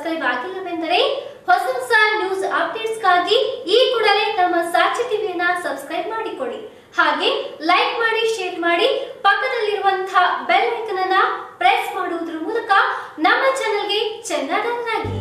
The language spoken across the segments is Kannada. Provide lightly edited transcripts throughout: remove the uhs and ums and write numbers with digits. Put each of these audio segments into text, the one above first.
ಸಬ್ಸ್ಕ್ರೈಬ್ ಆಗಿಲ್ಲವೆಂದರೆ ಹೊಸ ಹೊಸ ನ್ಯೂಸ್ ಅಪ್ಡೇಟ್ಸ್ಗಾಗಿ ಈ ಕೂಡಲೇ ನಮ್ಮ ಸಾಕ್ಷಿ ಟಿವಿಯನ್ನ ಸಬ್ಸ್ಕ್ರೈಬ್ ಮಾಡಿಕೊಳ್ಳಿ. ಹಾಗೆ ಲೈಕ್ ಮಾಡಿ, ಶೇರ್ ಮಾಡಿ, ಪಕ್ಕದಲ್ಲಿರುವಂತಹ ಬೆಲ್ ಐಕಾನ್ ಅನ್ನು ಪ್ರೆಸ್ ಮಾಡುವುದರ ಮೂಲಕ ನಮ್ಮ ಚಾನೆಲ್ಗೆ ಚೆನ್ನಡನ್ನಾಗಿ.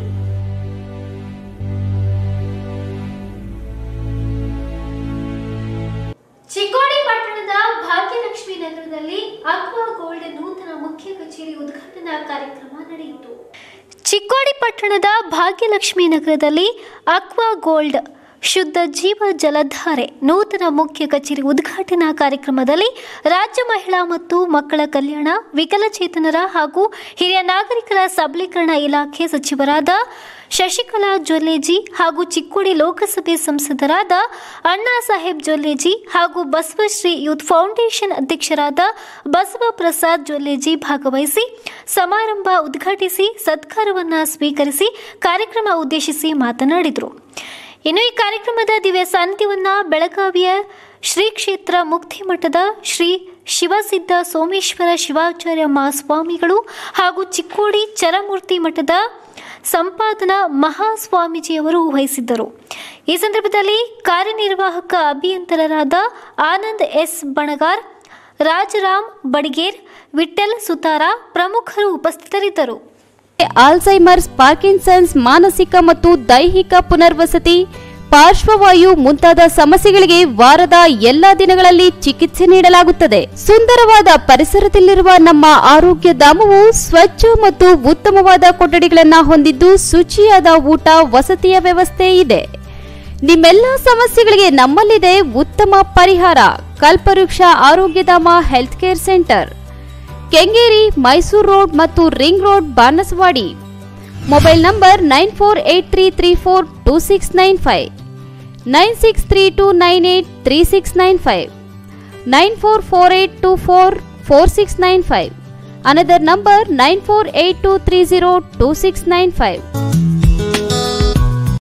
ಚಿಕ್ಕೋಡಿ ಪಟ್ಟಣದ ಭಾಗ್ಯಲಕ್ಷ್ಮಿ ನಗರದಲ್ಲಿ ಅಕ್ವಾ ಗೋಲ್ಡ್ ನೂತನ ಮುಖ್ಯ ಕಚೇರಿ ಉದ್ಘಾಟನಾ ಕಾರ್ಯಕ್ರಮ ನಡೆಯಿತು. ಚಿಕ್ಕೋಡಿ ಪಟ್ಟಣದ ಭಾಗ್ಯಲಕ್ಷ್ಮಿ ನಗರದಲ್ಲಿ ಅಕ್ವಾ ಗೋಲ್ಡ್ ಶುದ್ಧ ಜೀವ ಜಲಧಾರೆ ನೂತನ ಮುಖ್ಯ ಕಚೇರಿ ಉದ್ಘಾಟನಾ ಕಾರ್ಯಕ್ರಮದಲ್ಲಿ ರಾಜ್ಯ ಮಹಿಳಾ ಮತ್ತು ಮಕ್ಕಳ ಕಲ್ಯಾಣ, ವಿಕಲಚೇತನರ ಹಾಗೂ ಹಿರಿಯ ನಾಗರಿಕರ ಸಬಲೀಕರಣ ಇಲಾಖೆ ಸಚಿವರಾದ ಶಶಿಕಲಾ ಜೊಲ್ಲೆಜಿ ಹಾಗೂ ಚಿಕ್ಕೋಡಿ ಲೋಕಸಭೆ ಸಂಸದರಾದ ಅಣ್ಣಾ ಸಾಹೇಬ್ ಜೊಲ್ಲೆಜಿ ಹಾಗೂ ಬಸವಶ್ರೀ ಯೂತ್ ಫೌಂಡೇಶನ್ ಅಧ್ಯಕ್ಷರಾದ ಬಸವ ಪ್ರಸಾದ್ ಜೊಲ್ಲೆಜಿ ಭಾಗವಹಿಸಿ ಸಮಾರಂಭ ಉದ್ಘಾಟಿಸಿ ಸತ್ಕಾರವನ್ನು ಸ್ವೀಕರಿಸಿ ಕಾರ್ಯಕ್ರಮ ಉದ್ದೇಶಿಸಿ ಮಾತನಾಡಿದರು. ಇನ್ನು ಈ ಕಾರ್ಯಕ್ರಮದ ದಿವ್ಯ ಸಾನ್ನಿಧ್ಯವನ್ನ ಬೆಳಗಾವಿಯ ಶ್ರೀ ಕ್ಷೇತ್ರ ಮುಕ್ತಿ ಮಠದ ಶ್ರೀ ಶಿವಸಿದ್ಧ ಸೋಮೇಶ್ವರ ಶಿವಾಚಾರ್ಯ ಮಹಾಸ್ವಾಮಿಗಳು ಹಾಗೂ ಚಿಕ್ಕೋಡಿ ಚರಮೂರ್ತಿ ಮಠದ ಸಂಪಾದನಾ ಮಹಾಸ್ವಾಮೀಜಿಯವರು ವಹಿಸಿದ್ದರು. ಈ ಸಂದರ್ಭದಲ್ಲಿ ಕಾರ್ಯನಿರ್ವಾಹಕ ಅಭಿಯಂತರರಾದ ಆನಂದ್ ಎಸ್ ಬಣಗಾರ್, ರಾಜರಾಮ್ ಬಡಿಗೇರ್, ವಿಠ್ಠಲ್ ಸುತಾರ ಪ್ರಮುಖರು ಉಪಸ್ಥಿತರಿದ್ದರು. ಆಲ್ಝೈಮರ್ಸ್, ಪಾರ್ಕಿನ್ಸನ್ಸ್, ಮಾನಸಿಕ ಮತ್ತು ದೈಹಿಕ ಪುನರ್ವಸತಿ, ಪಾರ್ಶ್ವವಾಯು ಮುಂತಾದ ಸಮಸ್ಯೆಗಳಿಗೆ ವಾರದ ಎಲ್ಲಾ ದಿನಗಳಲ್ಲಿ ಚಿಕಿತ್ಸೆ ನೀಡಲಾಗುತ್ತದೆ. ಸುಂದರವಾದ ಪರಿಸರದಲ್ಲಿರುವ ನಮ್ಮ ಆರೋಗ್ಯ ಧಾಮವು ಸ್ವಚ್ಛ ಮತ್ತು ಉತ್ತಮವಾದ ಕೊಠಡಿಗಳನ್ನು ಹೊಂದಿದ್ದು ಶುಚಿಯಾದ ಊಟ, ವಸತಿಯ ವ್ಯವಸ್ಥೆ ಇದೆ. ನಿಮ್ಮೆಲ್ಲ ಸಮಸ್ಯೆಗಳಿಗೆ ನಮ್ಮಲ್ಲಿದೆ ಉತ್ತಮ ಪರಿಹಾರ. Kalpavriksha Arogyadhama health care centre, Kengeri, Mysuru road ಮತ್ತು ring road, Banaswadi. Mobile number 9483342695, 9632983695, 9448244695. Another number 9482302695.